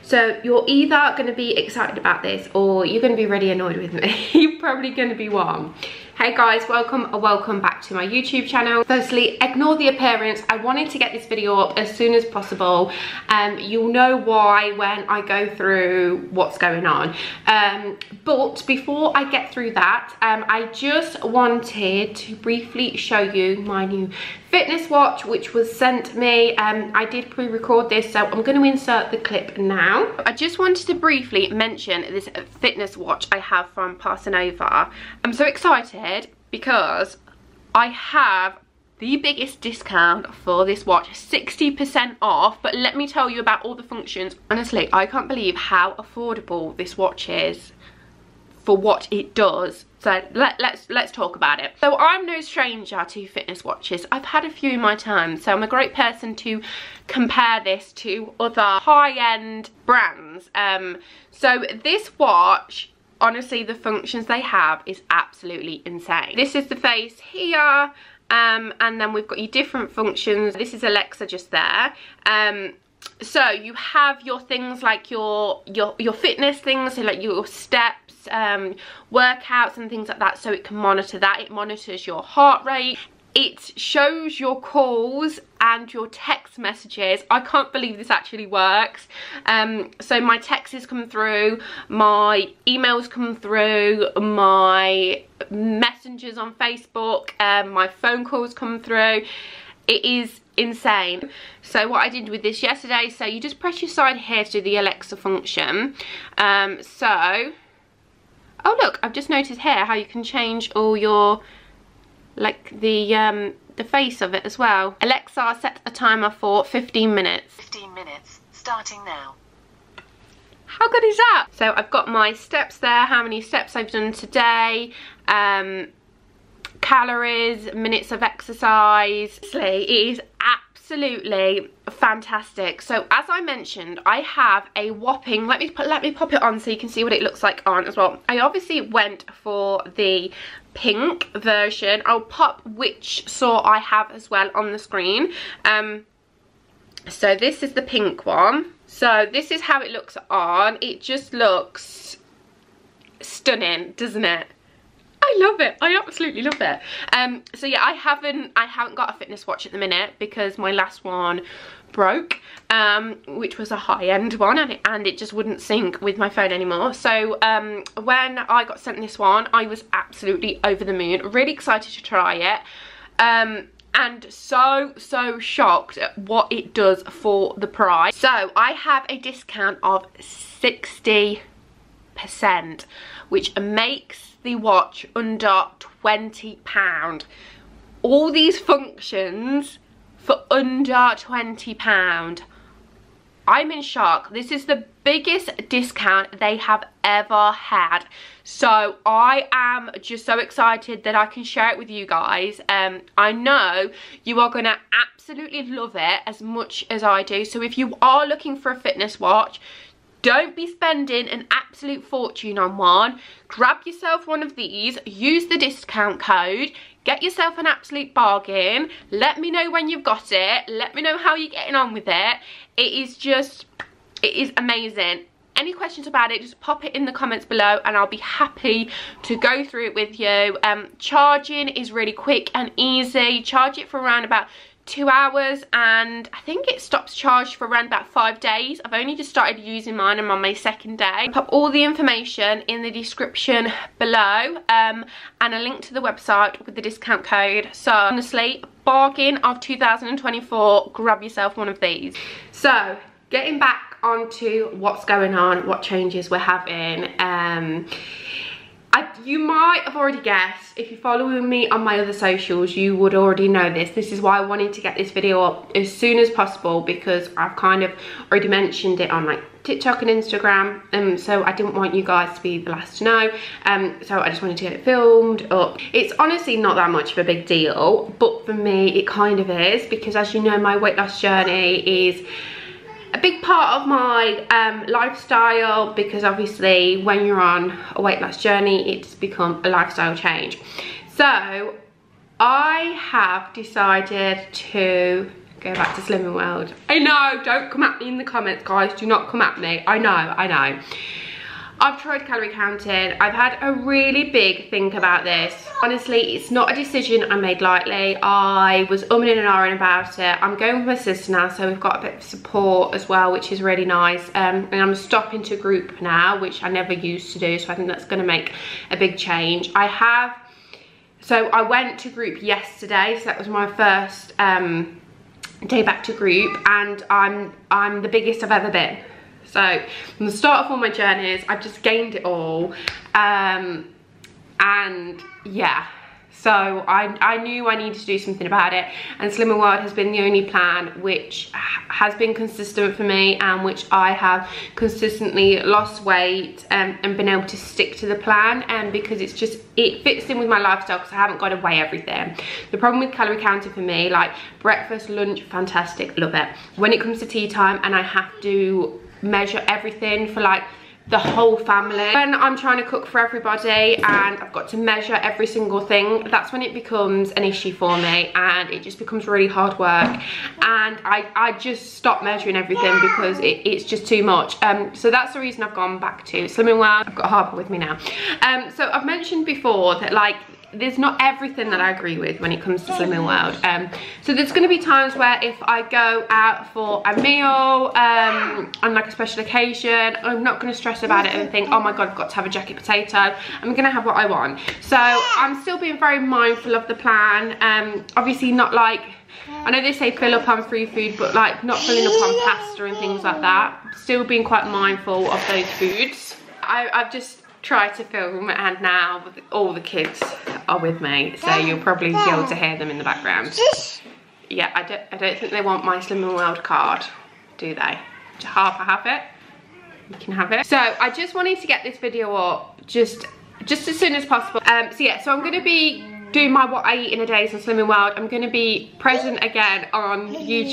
So you're either going to be excited about this or you're going to be really annoyed with me. You're probably going to be one. Hey guys, welcome back to my YouTube channel. Firstly, ignore the appearance. I wanted to get this video up as soon as possible. You'll know why when I go through what's going on. But before I get through that, I just wanted to briefly show you my new fitness watch, which was sent me. I did pre-record this, so I'm going to insert the clip now. I just wanted to briefly mention this fitness watch I have from Parsenova. I'm so excited because I have the biggest discount for this watch, 60% off. But let me tell you about all the functions. Honestly, I can't believe how affordable this watch is for what it does. So let's talk about it. So I'm no stranger to fitness watches. I've had a few in my time, so I'm a great person to compare this to other high-end brands. So this watch, honestly, the functions they have is absolutely insane. This is the face here, and then we've got your different functions. This is Alexa just there. So you have your things like your fitness things, so like your steps, workouts and things like that, so it can monitor that. It monitors your heart rate. It shows your calls and your text messages. I can't believe this actually works. So my texts come through, my emails come through, my messengers on Facebook, my phone calls come through. It is insane. So what I did with this yesterday, so you just press your side here to do the Alexa function. Oh look, I've just noticed here how you can change all your, like the face of it as well. Alexa, set a timer for 15 minutes. 15 minutes, starting now. How good is that? So I've got my steps there, how many steps I've done today, calories, minutes of exercise. It is absolutely fantastic. So as I mentioned, I have a whopping, let me pop it on so you can see what it looks like on as well. I obviously went for the pink version. I'll pop which sort I have as well on the screen. So this is the pink one. So this is how it looks on. It just looks stunning, doesn't it? I love it. I absolutely love it. So yeah, I haven't got a fitness watch at the minute because my last one broke, which was a high-end one, and it just wouldn't sync with my phone anymore. So when I got sent this one, I was absolutely over the moon, really excited to try it, and so shocked at what it does for the price. So I have a discount of 60%, which makes the watch under £20. All these functions for under £20. I'm in shock. This is the biggest discount they have ever had. So I am just so excited that I can share it with you guys. I know you are gonna absolutely love it as much as I do. So if you are looking for a fitness watch, don't be spending an absolute fortune on one. Grab yourself one of these, use the discount code, get yourself an absolute bargain. Let me know when you've got it. Let me know how you're getting on with it. It is amazing. Any questions about it, just pop it in the comments below and I'll be happy to go through it with you. Charging is really quick and easy. Charge it for around about 2 hours, and I think it stops charge for around about 5 days. I've only just started using mine. I'm on my second day. I'll pop all the information in the description below, and a link to the website with the discount code. So honestly, bargain of 2024. Grab yourself one of these. So getting back onto what's going on, what changes we're having. You might have already guessed, if you're following me on my other socials, you would already know this. This is why I wanted to get this video up as soon as possible, because I've kind of already mentioned it on like TikTok and Instagram, so I didn't want you guys to be the last to know. So I just wanted to get it filmed up. It's honestly not that much of a big deal, but for me it kind of is, because as you know, my weight loss journey is a big part of my lifestyle, because obviously when you're on a weight loss journey, it's become a lifestyle change. So I have decided to go back to Slimming World. I know, don't come at me in the comments, guys. Do not come at me. I know. I've tried calorie counting. I've had a really big think about this. Honestly, it's not a decision I made lightly. I was umming and ahhing about it. I'm going with my sister now, so we've got a bit of support as well, which is really nice. And I'm stopping to group now, which I never used to do, so I think that's going to make a big change. So I went to group yesterday, so that was my first day back to group, and I'm the biggest I've ever been. So from the start of all my journeys, I've just gained it all, and yeah, so I knew I needed to do something about it, and Slimming World has been the only plan which has been consistent for me, and which I have consistently lost weight and been able to stick to the plan, and because it fits in with my lifestyle, because I haven't got to weigh everything. The problem with calorie counting for me, like breakfast, lunch, fantastic, love it. When it comes to tea time and I have to measure everything for like the whole family, when I'm trying to cook for everybody and I've got to measure every single thing, that's when it becomes an issue for me, and it just becomes really hard work, and I just stop measuring everything because it's just too much. So that's the reason I've gone back to Slimming World. I've got Harper with me now. So I've mentioned before that like there's not everything that I agree with when it comes to Slimming World. So there's going to be times where if I go out for a meal on like a special occasion, I'm not going to stress about it and think, oh my god, I've got to have a jacket potato. I'm going to have what I want. So I'm still being very mindful of the plan. Obviously not like, I know they say fill up on free food, but like not filling up on pasta and things like that. Still being quite mindful of those foods. I've just try to film, and now all the kids are with me, so you'll probably be able to hear them in the background. Yeah, I don't think they want my Slimming World card, do they? To Harper have it? You can have it. So I just wanted to get this video up just as soon as possible. So yeah, so I'm going to be doing my what I eat in a day on Slimming World. I'm going to be present again on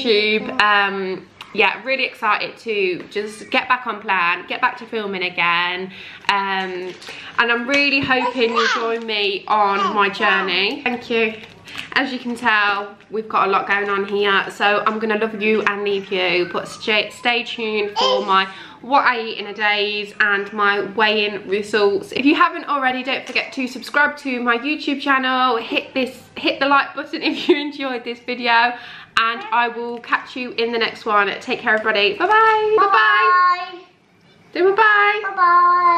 YouTube. Yeah, really excited to just get back on plan, get back to filming again, and I'm really hoping you'll join me on my journey. Thank you. As you can tell, we've got a lot going on here, so I'm gonna love you and leave you, but stay tuned for my what I eat in a days and my weigh-in results. If you haven't already, don't forget to subscribe to my YouTube channel, hit the like button if you enjoyed this video, and I will catch you in the next one. Take care, everybody. Bye bye. Bye bye. Do bye bye. Bye bye.